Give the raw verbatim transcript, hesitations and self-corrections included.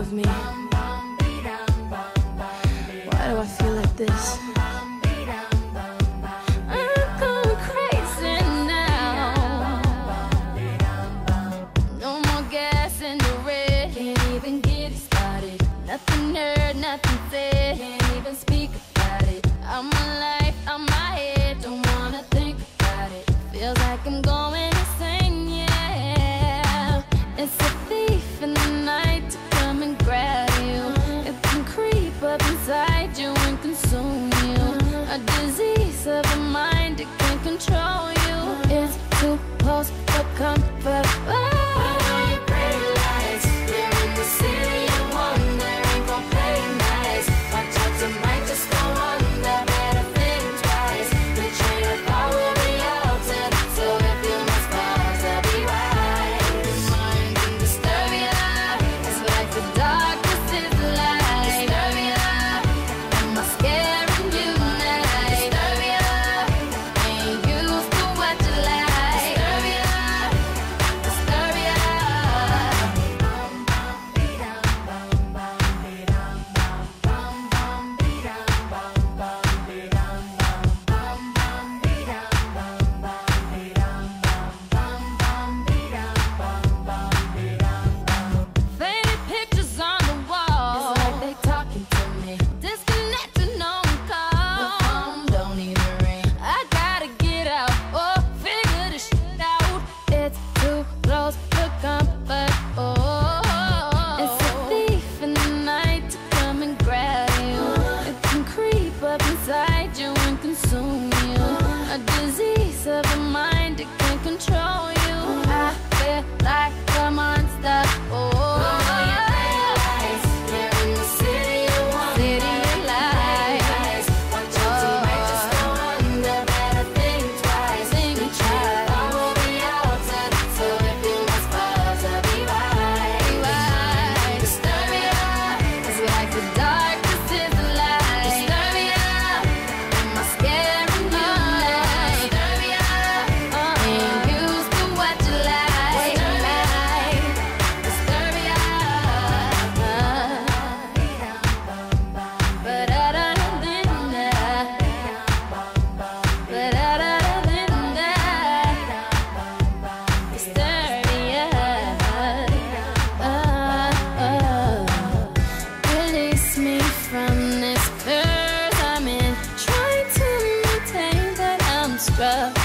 with me? Why do I feel like this? I'm going crazy now. No more gas in the red. Can't even get it started. Nothing heard, nothing said. Can't even speak about it. I'm alive, I'm my head. Don't wanna think about it. Feels like I'm going insane, yeah. It's a thief in the night to come and grab you. It can creep up inside you and consume you. A disease of the mind, it can control you. It's too close for comfort. Oh. Inside you and consume you. A disease of the mind, it can control you. I feel like a monster. Oh, you're in the city of lies. City of lies. Watch out, you might just go under. Better think twice. Think twice. I will be altered, so if you must pause, I'll be right. Disturbia is like the darkness is the light. From this curse I'm in, trying to maintain that I'm struck.